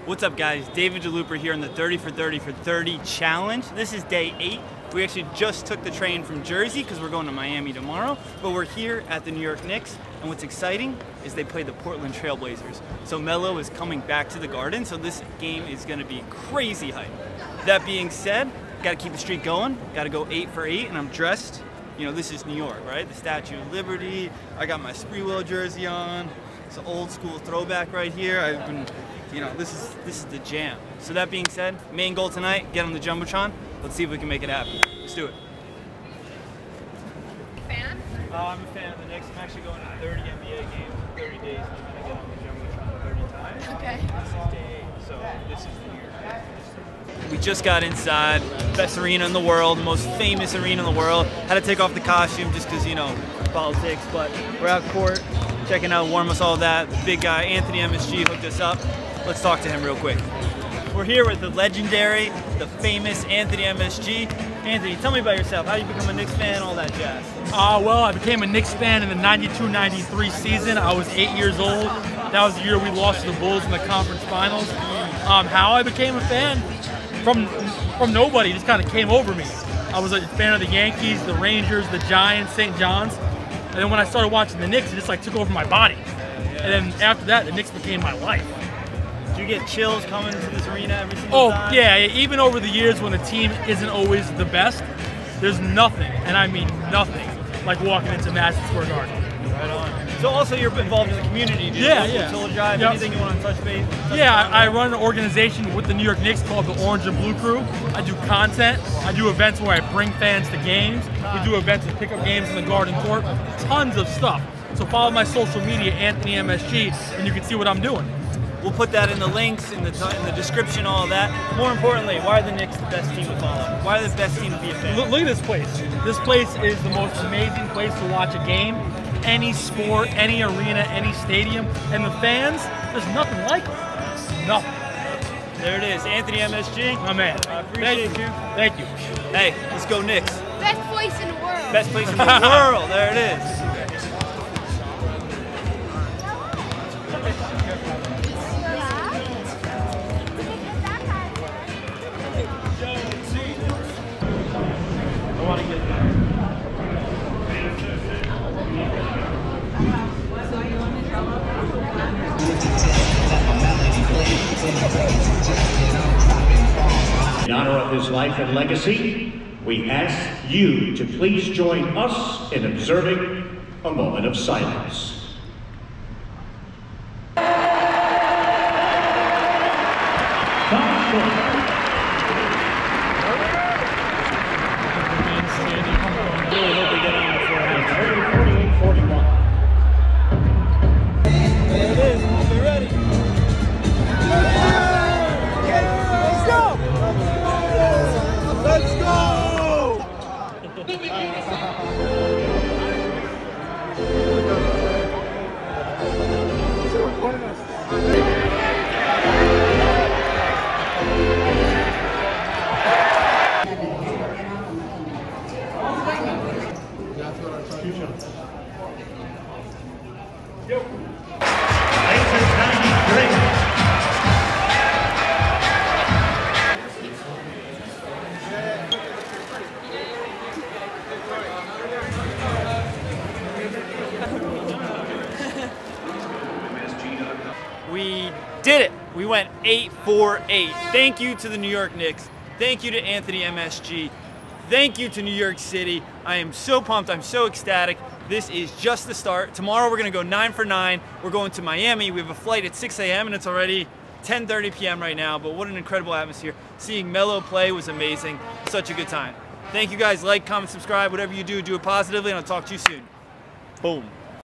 What's up, guys? David DeLooper here on the 30 for 30 for 30 challenge. This is day 8. We actually just took the train from Jersey because we're going to Miami tomorrow, but we're here at the New York Knicks, and what's exciting is they play the Portland Trail Blazers. So Melo is coming back to the Garden, so this game is going to be crazy hype. That being said, got to keep the streak going, got to go 8 for 8, and I'm dressed, you know, this is New York, right? The Statue of Liberty, I got my Spreewell jersey on, it's an old school throwback right here. I've been, you know, this is the jam. So that being said, main goal tonight, get on the Jumbotron. Let's see if we can make it happen. Let's do it. Fan? I'm a fan of the Knicks. I'm actually going to 30 NBA games in 30 days. I'm going to get on the Jumbotron 30 times. Okay. This is day 8, so this is the year. We just got inside, best arena in the world, most famous arena in the world. Had to take off the costume just because, you know, politics, but we're out court, checking out, warm us all that. The big guy, Anthony MSG, hooked us up. Let's talk to him real quick. We're here with the legendary, the famous Anthony MSG. Anthony, tell me about yourself. How did you become a Knicks fan, all that jazz? Well, I became a Knicks fan in the 92-93 season. I was 8 years old. That was the year we lost to the Bulls in the conference finals. How I became a fan? From nobody, just kind of came over me. I was a fan of the Yankees, the Rangers, the Giants, St. John's. And then when I started watching the Knicks, it just like took over my body. And then after that, the Knicks became my life. Do you get chills coming to this arena every single time? Oh, yeah, even over the years when a team isn't always the best, there's nothing, and I mean nothing, like walking into Madison Square Garden. Right on. So also you're involved in the community, do you? Yeah. Total Drive, Yep. anything you want to touch base? Yeah, I run an organization with the New York Knicks called the Orange and Blue Crew. I do content, I do events where I bring fans to games, we do events and pick up games in the Garden Court, tons of stuff. So follow my social media, Anthony MSG, and you can see what I'm doing. We'll put that in the links, in the description, all of that. More importantly, why are the Knicks the best team to follow? Why are they the best team to be a fan? Look at this place. This place is the most amazing place to watch a game. Any sport, any arena, any stadium, and the fans, there's nothing like it. Nothing. There it is, Anthony MSG. My man. I appreciate you. Thank you. Hey, let's go Knicks. Best place in the world. Best place in the world. There it is. I want to get In honor of his life and legacy, we ask you to please join us in observing a moment of silence. really hope we get on before it happens. 30-48-41. There it is. Be ready. Let's go! We did it. We went 8 for 8. Thank you to the New York Knicks. Thank you to Anthony MSG. Thank you to New York City. I am so pumped. I'm so ecstatic. This is just the start. Tomorrow we're going to go 9 for 9. We're going to Miami. We have a flight at 6 a.m. and it's already 10:30 p.m. right now, but what an incredible atmosphere. Seeing Melo play was amazing. Such a good time. Thank you guys. Like, comment, subscribe. Whatever you do, do it positively, and I'll talk to you soon. Boom.